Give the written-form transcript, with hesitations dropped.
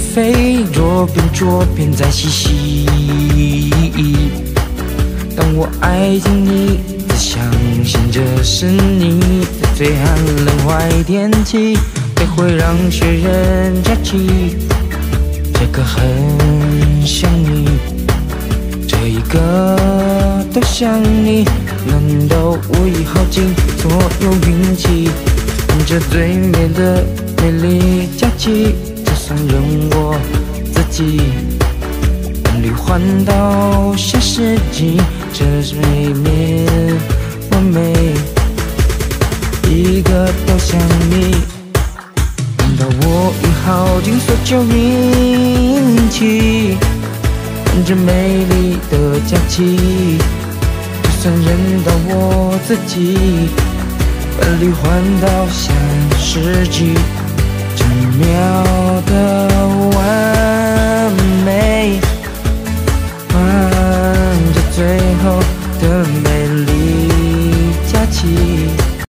飞，左边在嬉戏。当我爱上你，只相信这是你在最寒冷坏天气，也会让雪人假期。这个很想你，这一个都想你，难道我已耗尽所有运气？看着最美的美丽假期，就算任我自己奔旅环岛下世纪，这是未免完美，一个都想你。难道我已耗尽所有运气？看着美丽的假期，就算认到我自己奔旅环岛下世纪，这妙的